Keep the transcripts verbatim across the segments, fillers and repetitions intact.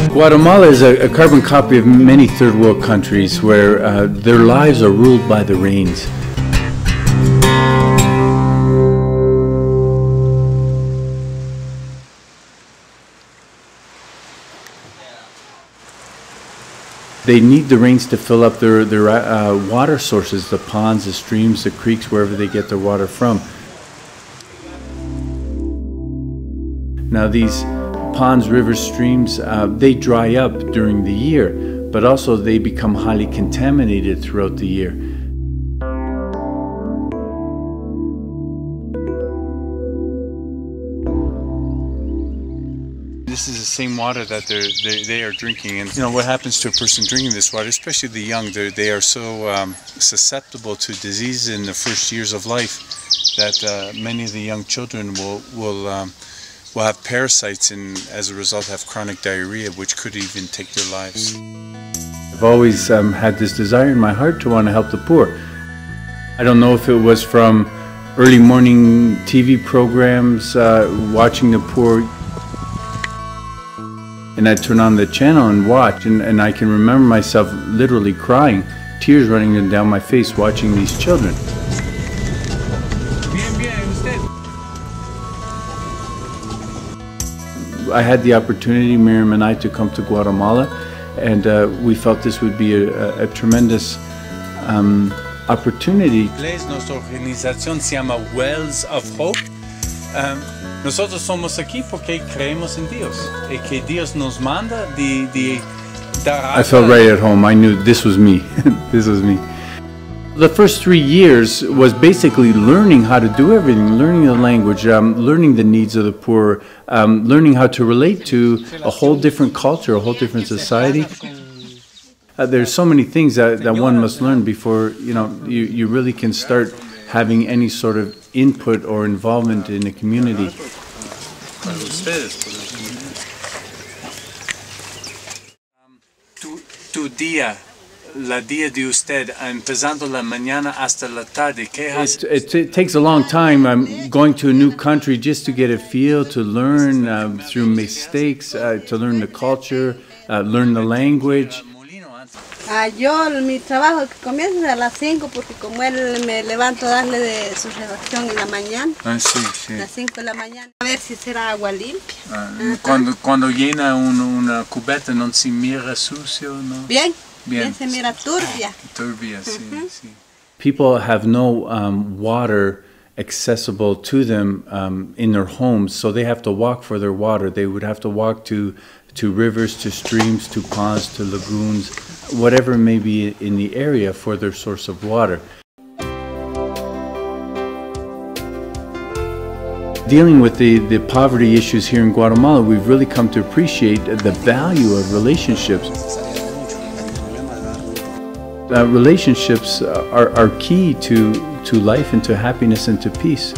Guatemala is a, a carbon copy of many third world countries where uh, their lives are ruled by the rains. They need the rains to fill up their, their uh, water sources, the ponds, the streams, the creeks, wherever they get their water from. Now these ponds, rivers, streams, uh, they dry up during the year, but also they become highly contaminated throughout the year. This is the same water that they're, they, they are drinking, and you know what happens to a person drinking this water, especially the young. They are so um, susceptible to disease in the first years of life that uh, many of the young children will will um, will have parasites and, as a result, have chronic diarrhea, which could even take their lives. I've always um, had this desire in my heart to want to help the poor. I don't know if it was from early morning T V programs, uh, watching the poor. And I'd turn on the channel and watch, and, and I can remember myself literally crying, tears running down my face watching these children. I had the opportunity, Miriam and I, to come to Guatemala, and uh, we felt this would be a, a, a tremendous um, opportunity. Nuestra organización se llama Wells of Hope. Um, Nosotros somos aquí porque creemos en Dios, y que Dios nos manda de, de dar. I felt right at home. I knew this was me. This was me. The first three years was basically learning how to do everything, learning the language, um, learning the needs of the poor, um, learning how to relate to a whole different culture, a whole different society. Uh, there's so many things that, that one must learn before you know you, you really can start having any sort of input or involvement in the community. Tu, tu día, la día de usted, empezando la mañana hasta la tarde, ¿qué hace? It, it, it takes a long time. I'm going to a new country just to get a feel, to learn um, through mistakes, uh, to learn the culture, uh, learn the language. Ah, yo, mi trabajo que comienza a las cinco porque como él me levanto a darle de su redacción en la mañana. Ah, sí, sí. A las cinco de la mañana. A ver si será agua limpia. Ah, cuando, cuando llena un, una cubeta no se mira sucio, ¿no? Bien, bien, bien se mira turbia. Turbia, sí, Uh-huh. sí. People have no um, water accessible to them um, in their homes, so they have to walk for their water. They would have to walk to to rivers, to streams, to ponds, to lagoons, whatever may be in the area for their source of water. Dealing with the, the poverty issues here in Guatemala, we've really come to appreciate the value of relationships. Uh, relationships are, are key to, to life and to happiness and to peace.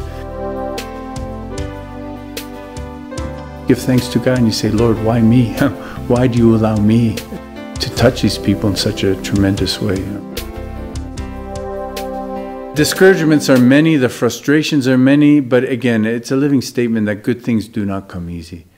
Give thanks to God and you say, Lord, why me? Why do you allow me to touch these people in such a tremendous way? Discouragements are many, the frustrations are many, but again, it's a living statement that good things do not come easy.